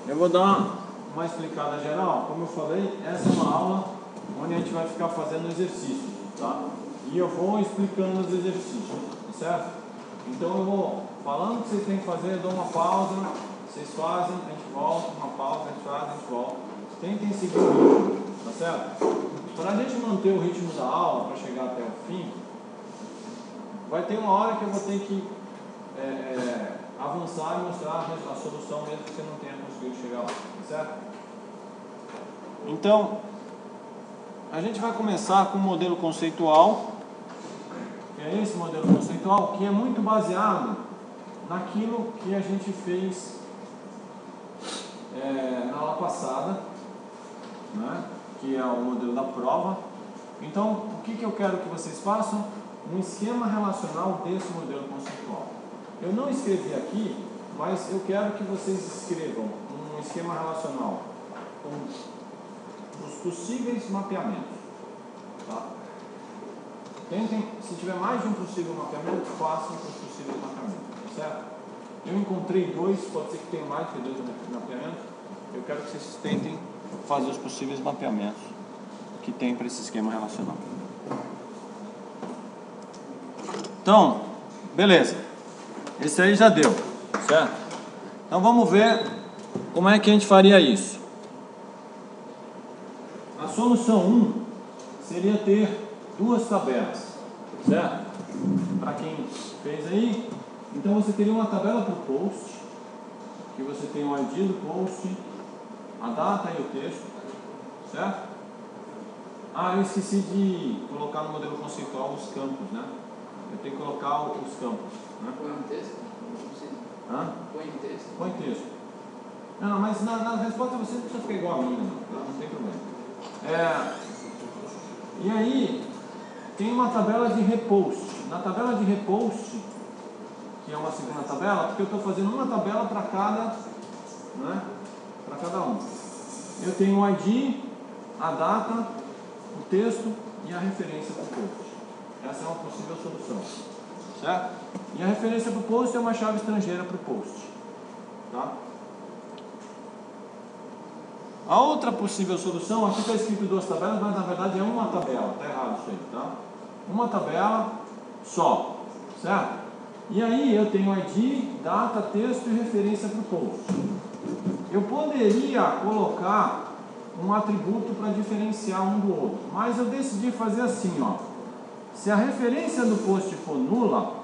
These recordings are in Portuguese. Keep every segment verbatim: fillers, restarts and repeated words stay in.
eu vou dar uma explicada geral. Como eu falei, essa é uma aula onde a gente vai ficar fazendo exercícios, tá? E eu vou explicando os exercícios, certo? Então eu vou falando o que vocês têm que fazer, eu dou uma pausa, vocês fazem, a gente volta, uma pausa, a gente faz, a gente volta. Tentem seguir o ritmo, tá certo? Para a gente manter o ritmo da aula, para chegar até o fim, vai ter uma hora que eu vou ter que é, é, avançar e mostrar a solução mesmo que você não tenha conseguido chegar lá, tá certo? Então, a gente vai começar com o modelo conceitual, que é esse modelo conceitual, que é muito baseado naquilo que a gente fez é, na aula passada, né? Que é o modelo da prova. Então, o que, que eu quero que vocês façam? Um esquema relacional desse modelo conceitual. Eu não escrevi aqui, mas eu quero que vocês escrevam um esquema relacional com os possíveis mapeamentos. Tá? Tentem, se tiver mais de um possível mapeamento, façam os possíveis mapeamentos, tá certo? Eu encontrei dois, pode ser que tenha mais que dois mapeamentos. Eu quero que vocês tentem fazer os possíveis mapeamentos que tem para esse esquema relacional. Então, beleza. Esse aí já deu, certo? Então vamos ver como é que a gente faria isso. A solução um seria ter duas tabelas, certo? Para quem fez aí, então você teria uma tabela para o post, que você tem o I D do post, a data e o texto, certo? Ah, eu esqueci de colocar no modelo conceitual os campos, né? Eu tenho que colocar os campos, né? Põe um texto? Não precisa. Hã? Põe um texto? Põe texto. Não, mas na, na resposta você não precisa ficar igual a mim, não, tá? Não tem problema. É, e aí, tem uma tabela de repost. Na tabela de repost, que é uma segunda tabela, porque eu estou fazendo uma tabela para cada, né? Para cada um. Eu tenho o I D, a data, o texto e a referência para o post. Essa é uma possível solução, certo? E a referência para o post é uma chave estrangeira para o post, tá? A outra possível solução, aqui está escrito duas tabelas, mas na verdade é uma tabela, está errado isso aí, tá? Uma tabela só, certo? E aí eu tenho I D, data, texto e referência para o post. Eu poderia colocar um atributo para diferenciar um do outro, mas eu decidi fazer assim, ó. Se a referência do post for nula,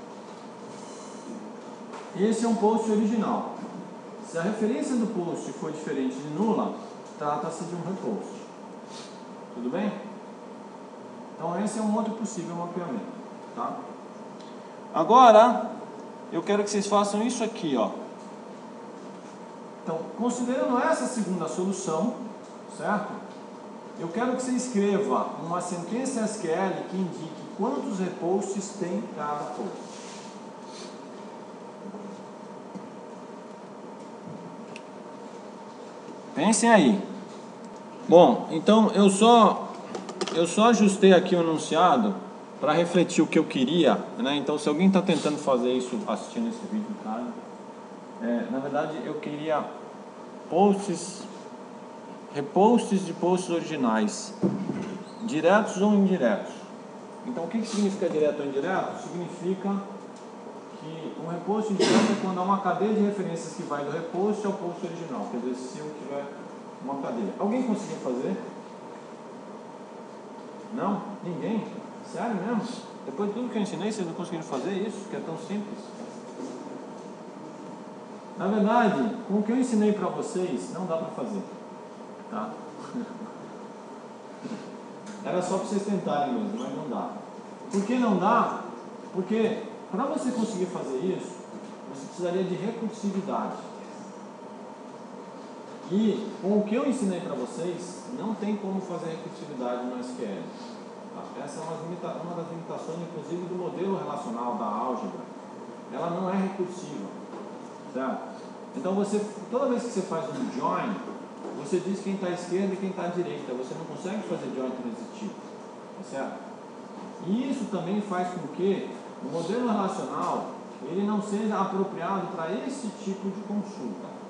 esse é um post original. Se a referência do post for diferente de nula, trata-se de um repost. Tudo bem? Então esse é um outro possível mapeamento, tá? Agora, eu quero que vocês façam isso aqui, ó. Então, considerando essa segunda solução, certo? Eu quero que você escreva uma sentença S Q L que indique quantos reposts tem cada post. Pensem aí. Bom, então eu só eu só ajustei aqui o enunciado para refletir o que eu queria, né? Então, se alguém está tentando fazer isso assistindo esse vídeo em casa, é, na verdade eu queria posts, reposts de posts originais, diretos ou indiretos. Então, o que, que significa direto ou indireto? Significa que um repost indireto é quando há uma cadeia de referências que vai do repost ao post original. Quer dizer, se eu tiver uma cadeia. Alguém conseguiu fazer? Não? Ninguém? Sério mesmo? Depois de tudo que eu ensinei, vocês não conseguiram fazer isso? Que é tão simples? Na verdade, com o que eu ensinei para vocês, não dá para fazer. Tá? Era só para vocês tentarem mesmo, mas não dá. Por que não dá? Porque para você conseguir fazer isso, você precisaria de recursividade. E com o que eu ensinei para vocês, não tem como fazer recursividade no S Q L. Tá? Essa é uma, limita- uma das limitações, inclusive, do modelo relacional da álgebra. Ela não é recursiva. Certo? Então, você, toda vez que você faz um join, você diz quem está à esquerda e quem está à direita. Você não consegue fazer join transitivo. Tá certo? E isso também faz com que o modelo relacional ele não seja apropriado para esse tipo de consulta.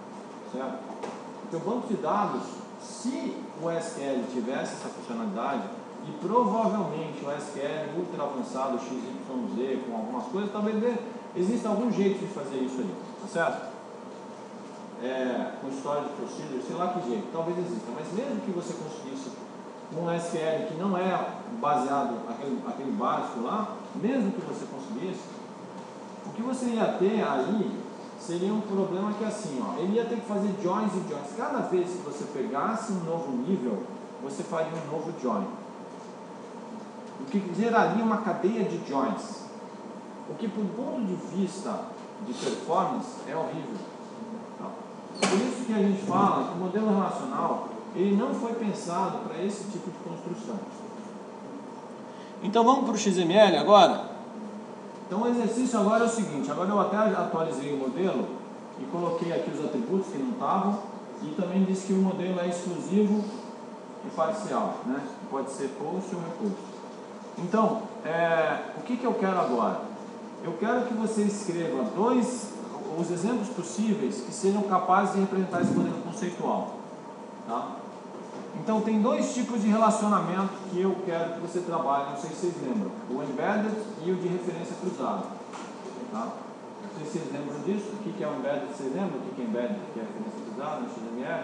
certo? Porque o banco de dados, se o S Q L tivesse essa funcionalidade, e provavelmente o S Q L ultra avançado X Y Z com algumas coisas, talvez exista algum jeito de fazer isso aí, tá certo? É, com história de procedure, sei lá que jeito, talvez exista, mas mesmo que você conseguisse um S Q L que não é baseado aquele, aquele básico lá, mesmo que você conseguisse, o que você ia ter aí seria um problema que é assim, ó, ele ia ter que fazer joins e joins. Cada vez que você pegasse um novo nível, você faria um novo join, o que geraria uma cadeia de joins, o que, por ponto de vista de performance, é horrível. Por isso que a gente fala que o modelo relacional ele não foi pensado para esse tipo de construção. Então vamos para o X M L agora? Então o exercício agora é o seguinte, agora eu até atualizei o modelo e coloquei aqui os atributos que não estavam e também disse que o modelo é exclusivo e parcial, né? Pode ser post ou repost. Então, é, o que, que eu quero agora? Eu quero que você escreva dois os exemplos possíveis que sejam capazes de representar esse modelo conceitual, tá? Então tem dois tipos de relacionamento que eu quero que você trabalhe, não sei se vocês lembram, o embedded e o de referência cruzada, tá? Não sei se vocês lembram disso. O que é o embedded? Vocês lembram o que é embedded, o que é referência cruzada no X M L?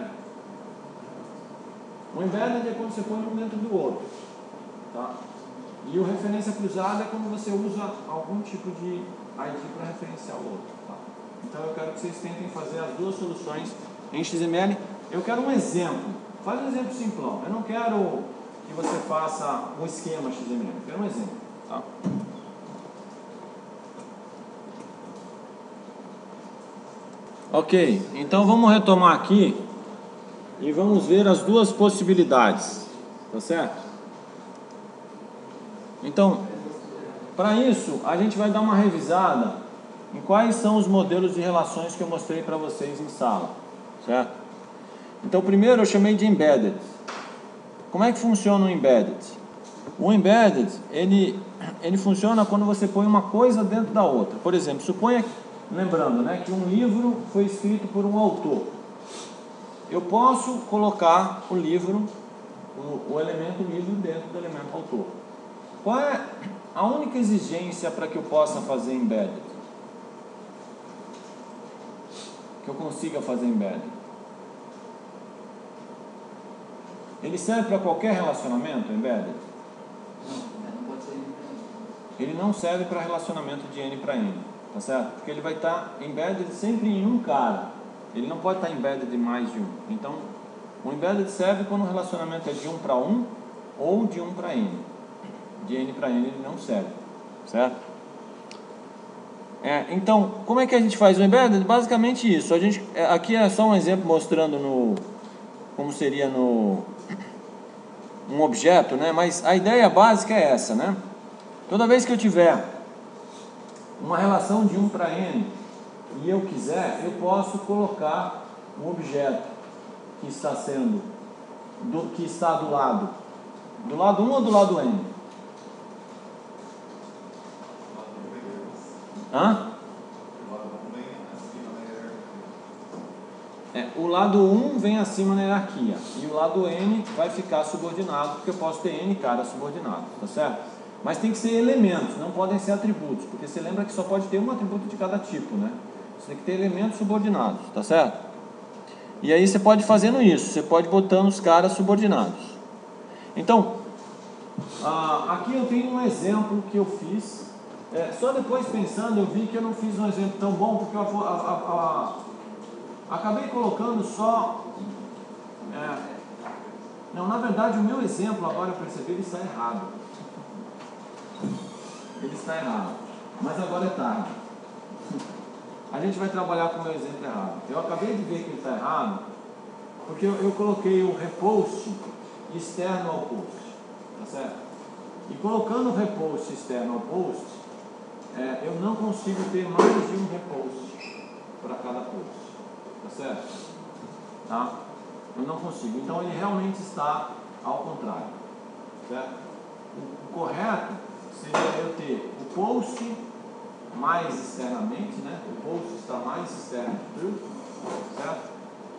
O embedded é quando você põe um dentro do outro, tá? E o referência cruzada é quando você usa algum tipo de I D para referenciar o outro, tá? Então eu quero que vocês tentem fazer as duas soluções em X M L. Eu quero um exemplo. Faz um exemplo simplão. Eu não quero que você faça um esquema X M L. Eu quero um exemplo, tá? Ok. Então vamos retomar aqui e vamos ver as duas possibilidades. Tá certo? Então, para isso, a gente vai dar uma revisada em quais são os modelos de relações que eu mostrei para vocês em sala, certo? Então, primeiro eu chamei de embedded. Como é que funciona o embedded? O embedded, ele, ele funciona quando você põe uma coisa dentro da outra. Por exemplo, suponha, lembrando, né, que um livro foi escrito por um autor. Eu posso colocar o livro, o, o elemento livro dentro do elemento autor. Qual é a única exigência para que eu possa fazer embedded? Que eu consiga fazer embedded. Ele serve para qualquer relacionamento, embedded? Não, não pode ser N para N. Ele não serve para relacionamento de N para N, tá certo? Porque ele vai estar embedded sempre em um cara. Ele não pode estar embedded em mais de um. Então, o embedded serve quando o relacionamento é de um para um ou de um para N. De N para N ele não serve, certo? É, então, como é que a gente faz o embedded? Basicamente isso. A gente, aqui é só um exemplo mostrando no, como seria no, um objeto, né? Mas a ideia básica é essa, né? Toda vez que eu tiver uma relação de um para N e eu quiser, eu posso colocar um objeto que está sendo, do, que está do lado, do lado um ou do lado N? Hã? É, o lado um vem acima na hierarquia e o lado N vai ficar subordinado, porque eu posso ter N caras subordinados, tá certo? Mas tem que ser elementos, não podem ser atributos, porque você lembra que só pode ter um atributo de cada tipo, né? Você tem que ter elementos subordinados, tá certo? E aí você pode fazendo isso, você pode botando os caras subordinados. Então, ah, aqui eu tenho um exemplo que eu fiz. É, só depois pensando eu vi que eu não fiz um exemplo tão bom, porque eu a, a, a, acabei colocando só é, não, na verdade o meu exemplo agora eu percebi, ele está errado ele está errado mas agora é tarde, a gente vai trabalhar com o meu exemplo errado. Eu acabei de ver que ele está errado porque eu, eu coloquei o repost externo ao post, tá certo? E colocando o repost externo ao post, É, eu não consigo ter mais de um repost para cada post, tá certo? Tá? Eu não consigo, então ele realmente está ao contrário, certo? O, o correto seria eu ter o post mais externamente, né? O post está mais externo que tudo, certo?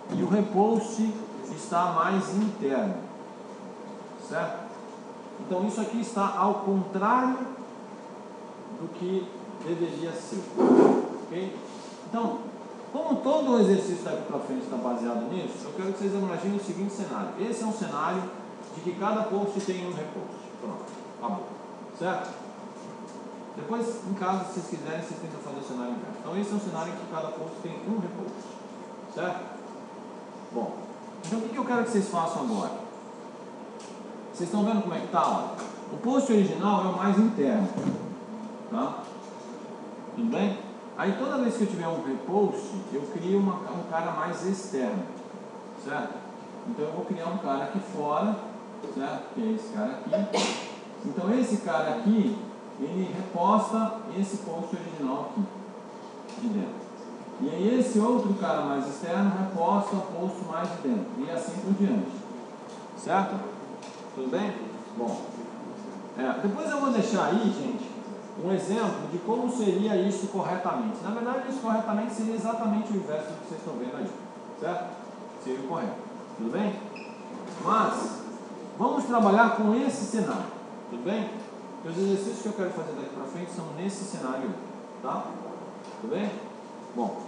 e o repost está mais interno, certo? Então isso aqui está ao contrário do que deveria ser, ok? Então, como todo o exercício daqui para frente está baseado nisso, eu quero que vocês imaginem o seguinte cenário. Esse é um cenário de que cada post tem um repost. Pronto, acabou, certo? Depois, em caso, se vocês quiserem, vocês tentam fazer o cenário inverso. Então esse é um cenário em que cada post tem um repost, certo? Bom, então o que eu quero que vocês façam agora? Vocês estão vendo como é que está? O post original é o mais interno, tá? Tudo bem? Aí toda vez que eu tiver um repost, eu crio uma, um cara mais externo, certo? Então eu vou criar um cara aqui fora, certo? Que é esse cara aqui. Então esse cara aqui, ele reposta esse post original aqui, de dentro. E aí esse outro cara mais externo reposta o post mais de dentro. E assim por diante. Certo? Tudo bem? Bom. É, depois eu vou deixar aí, gente, um exemplo de como seria isso corretamente. Na verdade, isso corretamente seria exatamente o inverso do que vocês estão vendo aí. Certo? Seria o correto. Tudo bem? Mas, vamos trabalhar com esse cenário. Tudo bem? Os exercícios que eu quero fazer daqui para frente são nesse cenário. Tá? Tudo bem? Bom.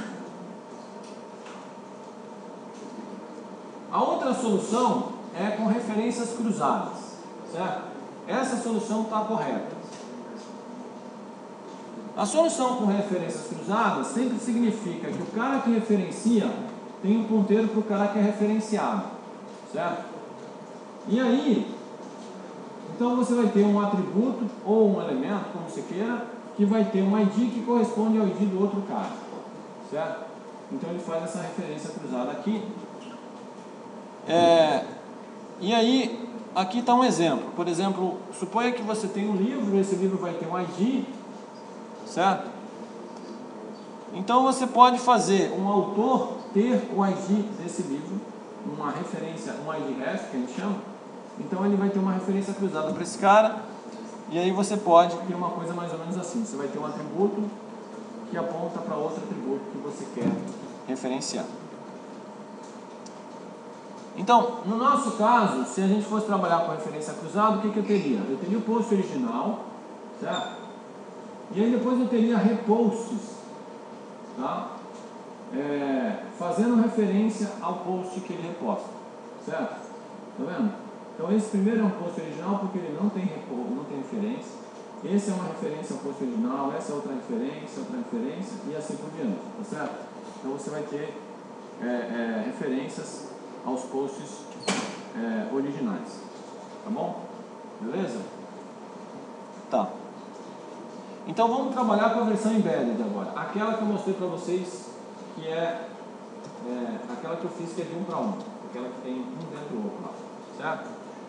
A outra solução é com referências cruzadas. Certo? Essa solução está correta. A solução com referências cruzadas sempre significa que o cara que referencia tem um ponteiro para o cara que é referenciado, certo? E aí, então você vai ter um atributo ou um elemento, como você queira, que vai ter um I D que corresponde ao I D do outro cara, certo? Então ele faz essa referência cruzada aqui. É, e aí, aqui está um exemplo. Por exemplo, suponha que você tem um livro, esse livro vai ter um I D, certo? Então você pode fazer um autor ter o I D desse livro, uma referência, um I D ref, que a gente chama. Então ele vai ter uma referência cruzada para esse cara. E aí você pode ter uma coisa mais ou menos assim. Você vai ter um atributo que aponta para outro atributo que você quer referenciar. Então, no nosso caso, se a gente fosse trabalhar com referência cruzada, o que, que eu teria? Eu teria o post original, certo? E aí depois eu teria reposts, tá? É, fazendo referência ao post que ele reposta, certo? Tá vendo? Então esse primeiro é um post original porque ele não tem repost, não tem referência. Esse é uma referência ao post original, essa é outra referência, outra referência e assim por diante, tá certo? Então você vai ter é, é, referências aos posts é, originais, tá bom? Beleza? Tá. Então vamos trabalhar com a versão embedded agora. Aquela que eu mostrei para vocês, que é, é aquela que eu fiz que é de um para um. Aquela que tem um dentro do outro lá. Certo?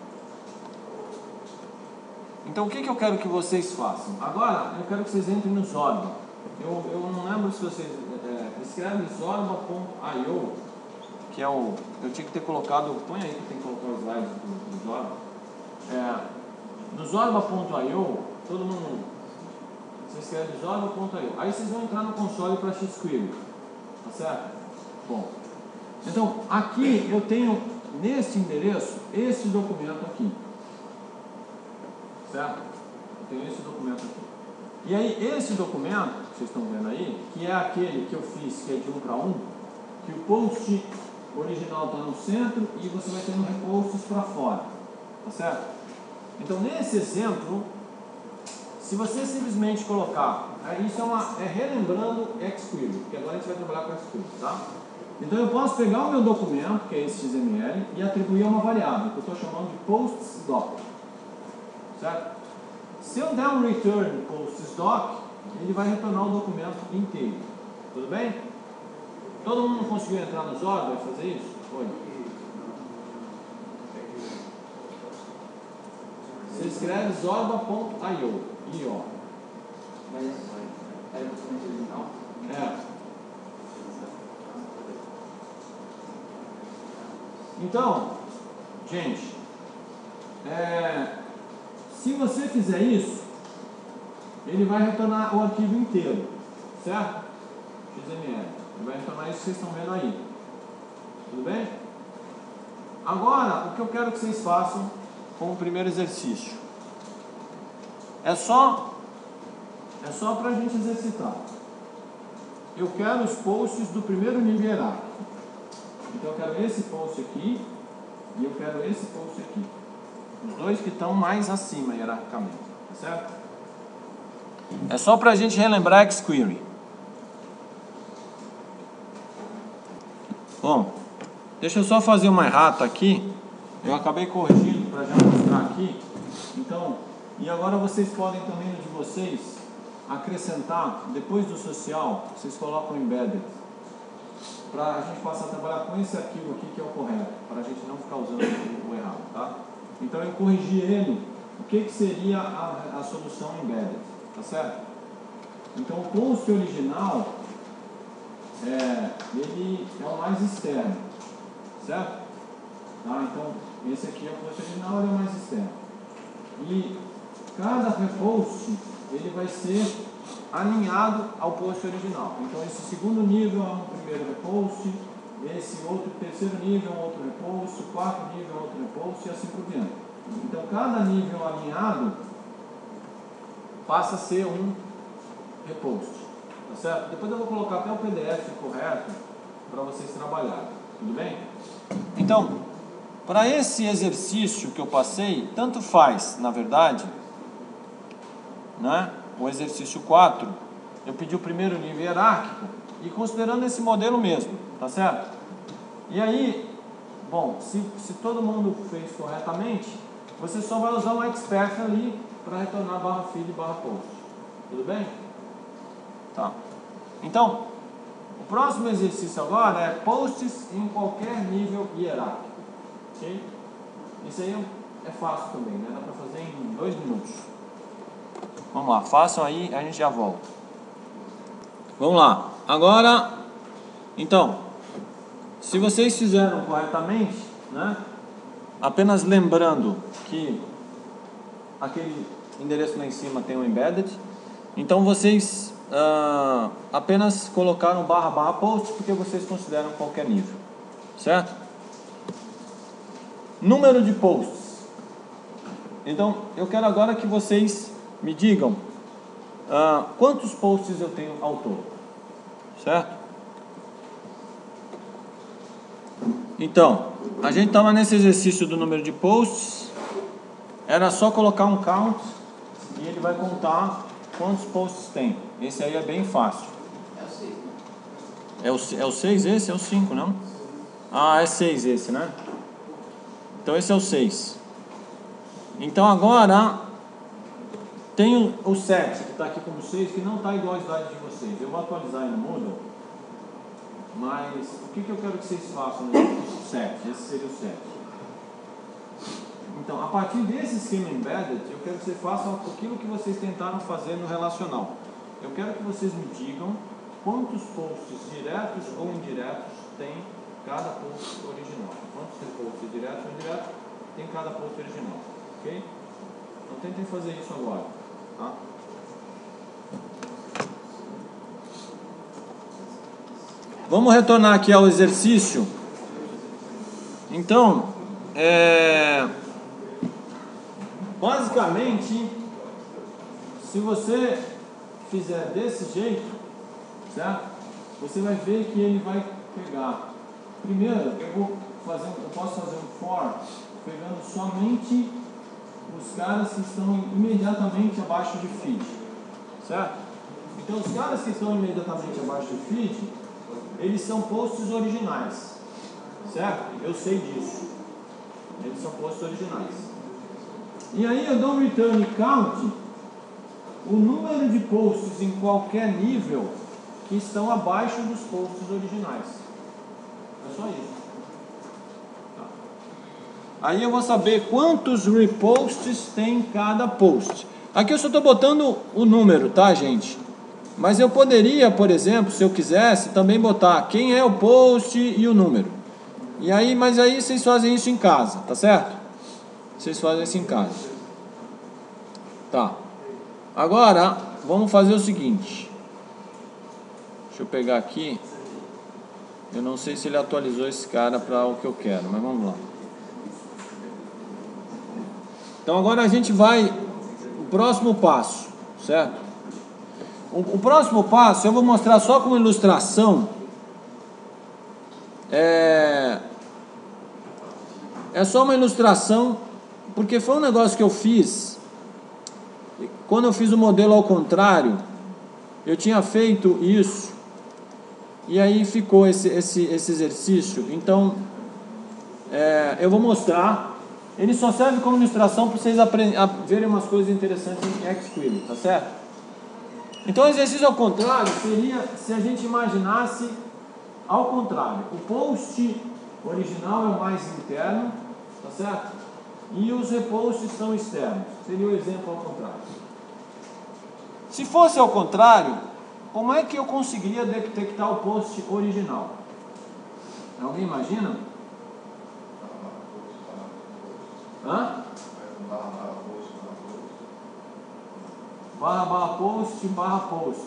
Então o que, que eu quero que vocês façam? Agora eu quero que vocês entrem no Zorba. Eu, eu não lembro se vocês é, escrevem zorba ponto i o, que é o... Eu tinha que ter colocado... Põe aí que tem que colocar os slides do, do Zorba. É, no zorba ponto i o, todo mundo... Você escreve zorba ponto i o. Aí vocês vão entrar no console para Xquery. Tá certo? Bom. Então, aqui eu tenho, neste endereço, este documento aqui. Certo? Eu tenho esse documento aqui. E aí, esse documento, que vocês estão vendo aí, que é aquele que eu fiz, que é de um para um, que o post original está no centro e você vai tendo reposts para fora. Tá certo? Então, nesse exemplo... Se você simplesmente colocar, isso é, uma, é relembrando Xquery, porque agora a gente vai trabalhar com Xquery, tá? Então eu posso pegar o meu documento, que é esse X M L, e atribuir a uma variável, que eu estou chamando de postsdoc, certo? Se eu der um return postsdoc, ele vai retornar o documento inteiro, tudo bem? Todo mundo conseguiu entrar no Zorba e fazer isso? Foi. Você escreve zorba ponto i o. I O. Mas é o documento original? É. Então, gente, é, se você fizer isso, ele vai retornar o arquivo inteiro, certo? X M L. Ele vai retornar isso que vocês estão vendo aí. Agora, o que eu quero que vocês façam com o primeiro exercício? É só, é só para a gente exercitar. Eu quero os posts do primeiro nível hierárquico. Então eu quero esse post aqui e eu quero esse post aqui. Os dois que estão mais acima hierarquicamente, tá certo? É só para a gente relembrar xQuery. Bom, deixa eu só fazer uma errata aqui. Eu acabei corrigindo para já mostrar aqui. Então, e agora vocês podem também no de vocês acrescentar, depois do social, vocês colocam embedded, para a gente passar a trabalhar com esse arquivo aqui que é o correto, para a gente não ficar usando o errado, tá? Então eu corrigi ele, o que, que seria a, a solução embedded, tá certo? Então o post original, é, ele é o mais externo, certo? Tá? Então esse aqui é o post original, ele é o mais externo. E cada repost, ele vai ser alinhado ao post original. Então esse segundo nível é um primeiro repost, esse outro terceiro nível é um outro repost, o quarto nível é outro repost e assim por diante. Então cada nível alinhado passa a ser um repost, tá certo? Depois eu vou colocar até o P D F correto para vocês trabalharem, tudo bem? Então, para esse exercício que eu passei, tanto faz, na verdade, né? O exercício quatro, eu pedi o primeiro nível hierárquico e considerando esse modelo mesmo, tá certo? E aí, bom, se, se todo mundo fez corretamente, você só vai usar um expert ali para retornar barra feed e barra post, tudo bem? Tá. Então, o próximo exercício agora é posts em qualquer nível hierárquico, ok? Isso aí é fácil também, né? Dá para fazer em dois minutos. Vamos lá, façam aí, a gente já volta. Vamos lá. Agora, então, se vocês fizeram corretamente, né? Apenas lembrando que aquele endereço lá em cima tem um embedded. Então vocês uh, apenas colocaram barra barra post porque vocês consideram qualquer nível, certo? Número de posts. Então, eu quero agora que vocês me digam uh, quantos posts eu tenho ao todo, certo? Então, a gente estava nesse exercício do número de posts, era só colocar um count e ele vai contar quantos posts tem. Esse aí é bem fácil. É o seis, né? É o, é o seis esse? É o cinco, não? Ah, é seis esse, né? Então esse é o seis. Então agora tem o sete, que está aqui como seis, que não está igual a idade de vocês. Eu vou atualizar aí no Moodle. Mas o que, que eu quero que vocês façam no sete? Esse seria o sete. Então, a partir desse esquema embedded, eu quero que vocês façam aquilo que vocês tentaram fazer no relacional. Eu quero que vocês me digam quantos posts diretos ou indiretos tem cada post original. Quantos posts diretos ou indiretos tem cada post original. Ok? Então, tentem fazer isso agora. Tá? Vamos retornar aqui ao exercício. Então, é... basicamente, se você fizer desse jeito, certo? Você vai ver que ele vai pegar. Primeiro, eu vou fazer, eu posso fazer um for pegando somente os caras que estão imediatamente abaixo de feed, certo? Então, os caras que estão imediatamente abaixo de feed, eles são posts originais, certo? Eu sei disso. Eles são posts originais. E aí eu dou um return count, o número de posts em qualquer nível que estão abaixo dos posts originais. É só isso. Tá. Aí eu vou saber quantos reposts tem cada post. Aqui eu só estou botando o número, tá, gente? Mas eu poderia, por exemplo, se eu quisesse, também botar quem é o post e o número. E aí, mas aí vocês fazem isso em casa, tá certo? Vocês fazem isso em casa. Tá. Agora, vamos fazer o seguinte. Deixa eu pegar aqui. Eu não sei se ele atualizou esse cara para o que eu quero, mas vamos lá. Então agora a gente vai, o próximo passo, certo? O, o próximo passo eu vou mostrar só como ilustração, é, é só uma ilustração, porque foi um negócio que eu fiz, quando eu fiz o modelo ao contrário, eu tinha feito isso, e aí ficou esse, esse, esse exercício. Então, é, eu vou mostrar. Ele só serve como ilustração para vocês verem umas coisas interessantes em Xquery, tá certo? Então, o exercício ao contrário seria se a gente imaginasse ao contrário. O post original é o mais interno, tá certo? E os reposts são externos. Seria o exemplo ao contrário. Se fosse ao contrário, como é que eu conseguiria detectar o post original? Alguém imagina? Hã? Barra, barra, post, barra, post.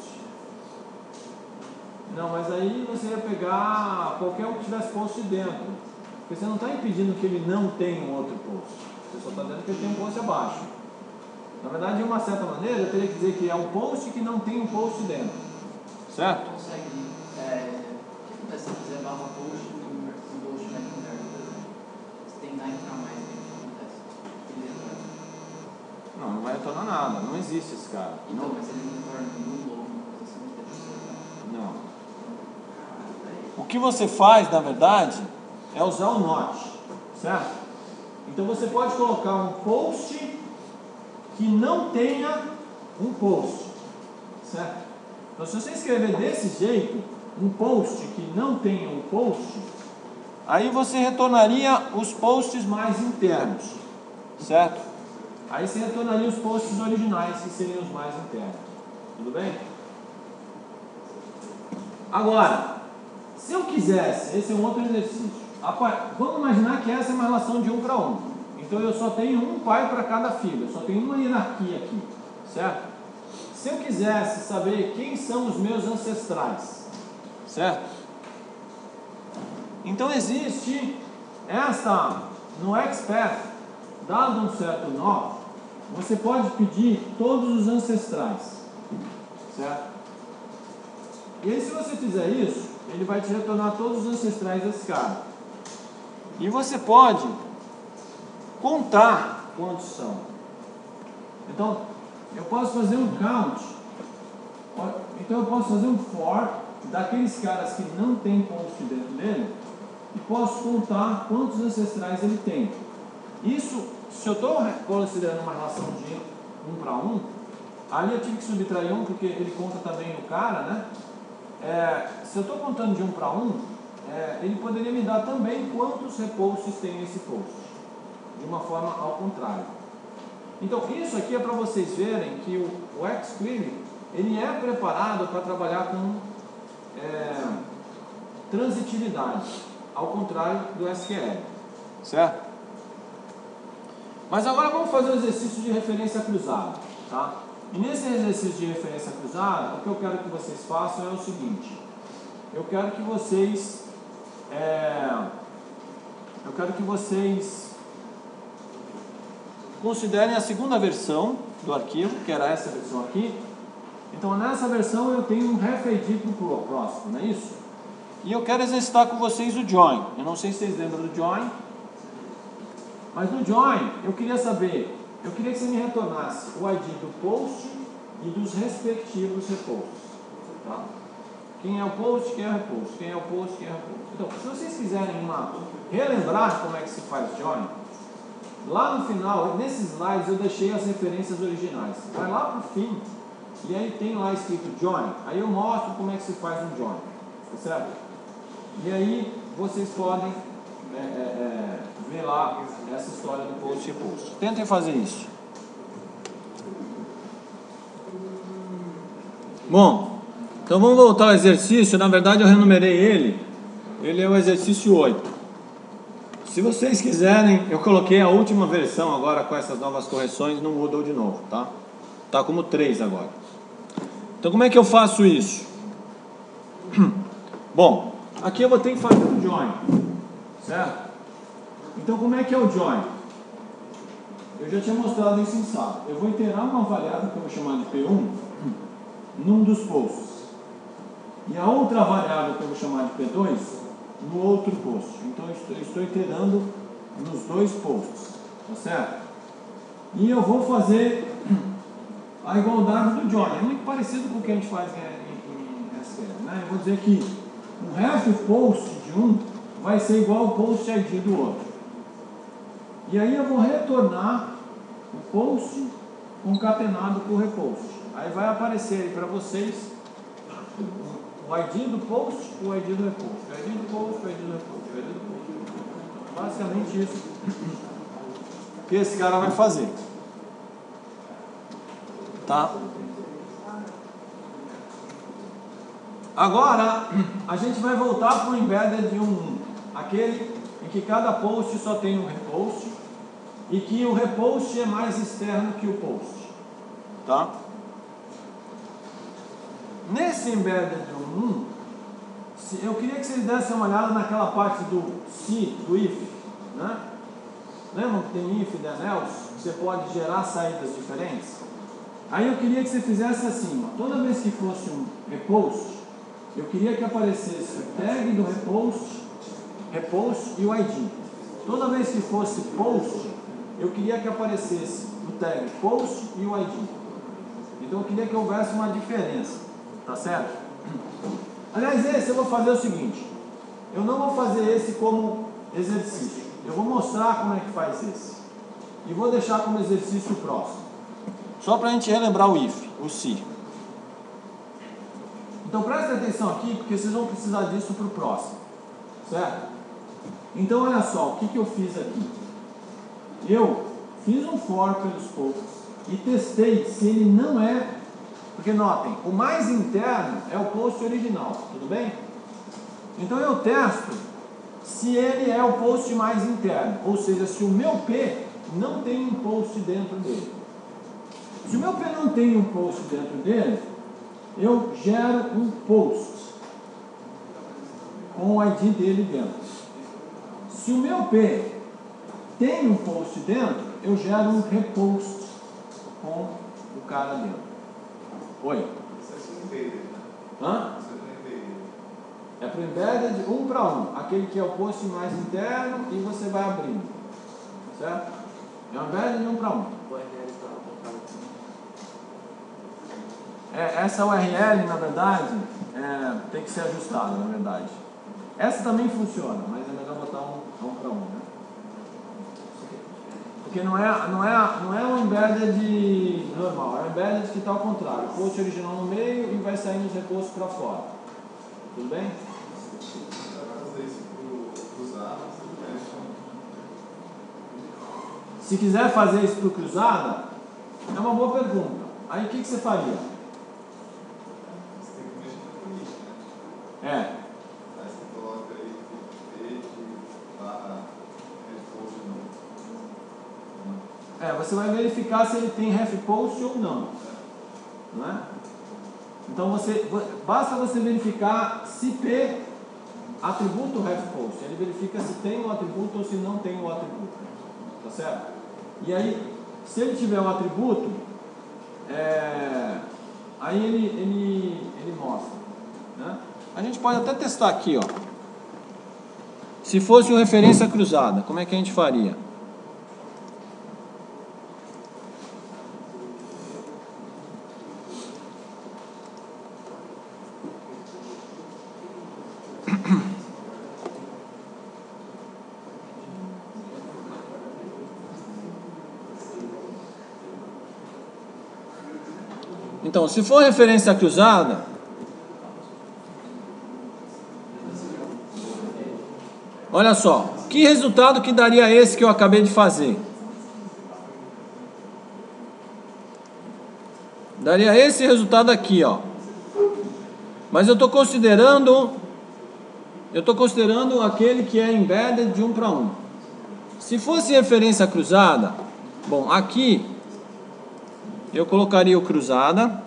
Não, mas aí você ia pegar qualquer um que tivesse post dentro. Porque você não está impedindo que ele não tenha um outro post. Você só está dizendo que ele tem um post abaixo. Na verdade, de uma certa maneira, eu teria que dizer que é um post que não tem um post dentro. Certo? Consegue. É, o que acontece se você fizer barra post e um post mais interno, por exemplo? Você tem que entrar mais, o que acontece? Ele retorna. Não, não vai retornar nada. Não existe esse cara. Então, não. mas ele não retorna nenhum logo, uma coisa assim, não tem. Não. O que você faz, na verdade, é usar o not, certo? Então você pode colocar um post que não tenha um post, certo? Então, se você escrever desse jeito, um post que não tenha um post, aí você retornaria os posts mais internos, certo? Aí você retornaria os posts originais, que seriam os mais internos. Tudo bem? Agora, se eu quisesse, esse é um outro exercício. Vamos imaginar que essa é uma relação de um para um. Então eu só tenho um pai para cada filho, eu só tenho uma hierarquia aqui, certo? Se eu quisesse saber quem são os meus ancestrais, certo? Então existe esta, no Expert, dado um certo nó, você pode pedir todos os ancestrais, certo? E aí, se você fizer isso, ele vai te retornar todos os ancestrais desse cara. E você pode contar quantos são. Então, eu posso fazer um count. Então, eu posso fazer um for daqueles caras que não tem post dentro dele e posso contar quantos ancestrais ele tem. Isso, se eu estou considerando uma relação de um para um, ali eu tive que subtrair um porque ele conta também o cara, né? É, se eu estou contando de um para um, é, ele poderia me dar também quantos reposts tem esse post, de uma forma ao contrário. Então, isso aqui é para vocês verem que o, o Xquery, ele é preparado para trabalhar com é, transitividade, ao contrário do S Q L, certo? Mas agora vamos fazer um exercício de referência cruzada, tá? E nesse exercício de referência cruzada, o que eu quero que vocês façam é o seguinte: eu quero que vocês é, eu quero que vocês considerem a segunda versão do arquivo, que era essa versão aqui. Então, nessa versão eu tenho um ref I D para o próximo, não é isso? E eu quero exercitar com vocês o join. Eu não sei se vocês lembram do join, mas no join eu queria saber, eu queria que você me retornasse o I D do post e dos respectivos reposts, tá? Quem é o post, quem é o repost, quem é o post, quem é o repost. Então, se vocês quiserem uma, relembrar como é que se faz join, lá no final, nesses slides eu deixei as referências originais. Vai lá para o fim e aí tem lá escrito join. Aí eu mostro como é que se faz um join, tá certo? E aí vocês podem é, é, é, ver lá essa história do post e repost. Tentem fazer isso. Bom, então vamos voltar ao exercício. Na verdade eu renumerei ele. Ele é o exercício oito. Se vocês quiserem, eu coloquei a última versão agora com essas novas correções no Moodle de novo, tá? Tá como três agora. Então como é que eu faço isso? Bom, aqui eu vou ter que fazer um join, certo? Então como é que é o join? eu já tinha mostrado isso em sala. Eu vou iterar uma variável que eu vou chamar de P um num dos posts. E a outra variável que eu vou chamar de P dois no outro post. Então eu estou, eu estou iterando nos dois posts. Tá certo? E eu vou fazer a igualdade do join. É muito parecido com o que a gente faz em, em, em S Q L. Né? Eu vou dizer que o ref post de um vai ser igual ao post I D do outro. E aí eu vou retornar o post concatenado com o repost. Aí vai aparecer aí para vocês o I D do post e o I D do repost. O I D do post, o I D do repost, o I D do post. Basicamente isso que esse cara vai fazer. Tá? Agora a gente vai voltar para o embedded de um, aquele em que cada post só tem um repost e que o repost é mais externo que o post. Tá? Nesse embedded de um, eu queria que vocês dessem uma olhada naquela parte do se, do if, né? Lembram que tem if, then else? Você pode gerar saídas diferentes? Aí eu queria que você fizesse assim, ó, toda vez que fosse um repost, eu queria que aparecesse o tag do repost, repost e o I D. Toda vez que fosse post, eu queria que aparecesse o tag post e o I D. Então eu queria que houvesse uma diferença, tá certo? Aliás, esse eu vou fazer o seguinte, eu não vou fazer esse como exercício, eu vou mostrar como é que faz esse. E vou deixar como exercício próximo. Só para a gente relembrar o if, o se. Então prestem atenção aqui, porque vocês vão precisar disso para o próximo. Certo? Então olha só, o que, que eu fiz aqui? Eu fiz um for pelos posts e testei se ele não é... Porque notem, o mais interno é o post original, tudo bem? Então eu testo se ele é o post mais interno, ou seja, se o meu P não tem um post dentro dele. Se o meu P não tem um post dentro dele, eu gero um post com o I D dele dentro. Se o meu P tem um post dentro, eu gero um repost com o cara dentro. Oi? Hã? É para o embedded um para um, aquele que é o post mais interno e você vai abrindo. Certo? É um embedded um para um. É, essa U R L, na verdade, é, tem que ser ajustada, na verdade. Essa também funciona, mas é melhor botar um, um para um, né? Porque não é, não é, não é um embedded normal, é um embedded que está ao contrário. O post original no meio e vai saindo os repostos para fora. Tudo bem? Se quiser fazer isso para o cruzada, é uma boa pergunta. Aí o que, que você faria? É. Aí você coloca aí page barra repost não. É, você vai verificar se ele tem ref post ou não. Não é? Então você, basta você verificar se P atributo ref post. Ele verifica se tem o atributo ou se não tem o atributo. Tá certo? E aí, se ele tiver o atributo, é, aí ele, ele, ele mostra. Né? A gente pode até testar aqui, ó. Se fosse uma referência cruzada, como é que a gente faria? Então, se for referência cruzada, olha só, que resultado que daria esse que eu acabei de fazer? Daria esse resultado aqui, ó. Mas eu estou considerando, eu estou considerando aquele que é embedded de um para um. Se fosse referência cruzada, bom, aqui eu colocaria o cruzada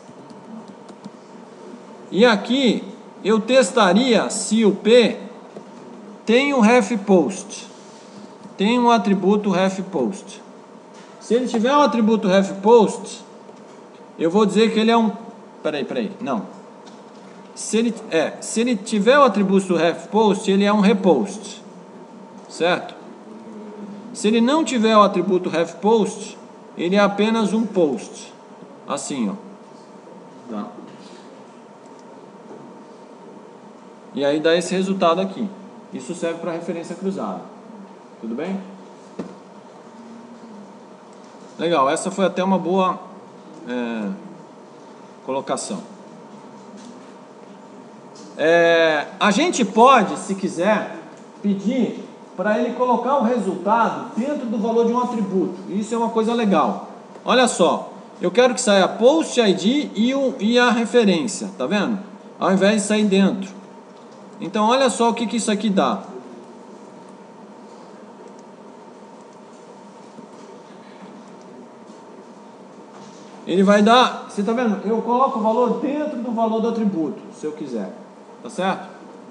e aqui eu testaria se o P tem um ref post, tem um atributo ref post. Se ele tiver o atributo refPost, eu vou dizer que ele é um... Peraí, peraí, não. Se ele, é, se ele tiver o atributo refPost, ele é um repost. Certo? Se ele não tiver o atributo refPost, ele é apenas um post. Assim, ó. Tá? E aí dá esse resultado aqui. Isso serve para referência cruzada. Tudo bem? Legal, essa foi até uma boa é, colocação. É, a gente pode, se quiser, pedir para ele colocar o resultado dentro do valor de um atributo. Isso é uma coisa legal. Olha só, eu quero que saia post I D e, o, e a referência, tá vendo? Ao invés de sair dentro. Então olha só o que, que isso aqui dá. Ele vai dar, você tá vendo? Eu coloco o valor dentro do valor do atributo, se eu quiser. Tá certo?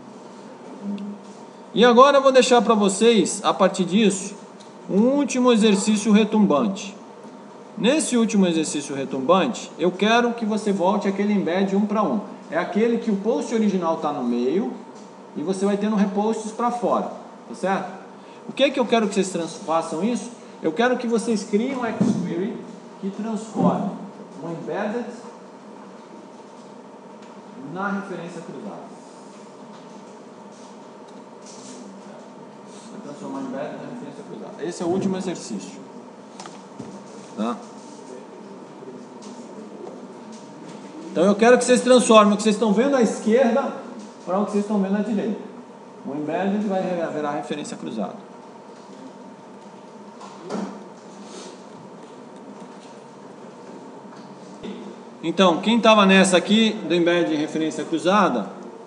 E agora eu vou deixar para vocês, a partir disso, um último exercício retumbante. Nesse último exercício retumbante, eu quero que você volte àquele embed um para um. É aquele que o post original está no meio e você vai tendo reposts para fora. Tá certo? O que é que eu quero que vocês façam isso? Eu quero que vocês criem um xQuery que transforme um embedded na referência cruzada. Vai transformar um embedded na referência cruzada. Esse é o último exercício. Tá? Então eu quero que vocês transformem o que vocês estão vendo à esquerda para o que vocês estão vendo à direita. O embedded vai virar referência cruzada. Então, quem estava nessa aqui do embed de referência cruzada,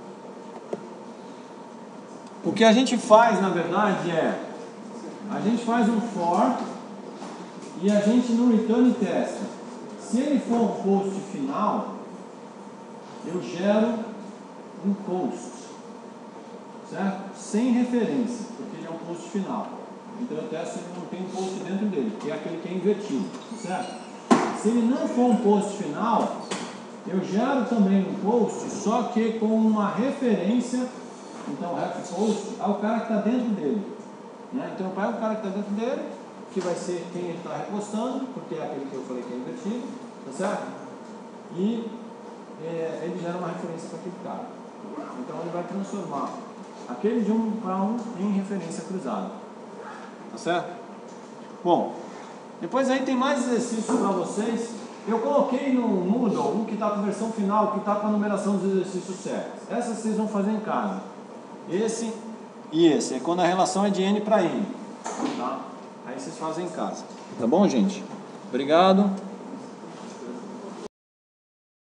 o que a gente faz, na verdade, é a gente faz um for e a gente no return testa. Se ele for um post final, eu gero um post, certo? Sem referência, porque ele é um post final. Então eu testo se ele não tem um post dentro dele, que é aquele que é invertido, certo? Se ele não for um post final, eu gero também um post, só que com uma referência, então refPost, ao cara que está dentro dele. Né? Então eu pego o cara que está dentro dele, que vai ser quem ele está repostando, porque é aquele que eu falei que é invertido, tá certo? E é, ele gera uma referência para aquele cara. Então ele vai transformar aquele de um para um em referência cruzada. Tá certo? Bom, depois aí tem mais exercícios para vocês. Eu coloquei no Moodle um que está com a versão final, que está com a numeração dos exercícios certos. Essas vocês vão fazer em casa. Esse e esse. É quando a relação é de N para N. Tá? Aí vocês fazem em casa. Tá bom, gente? Obrigado.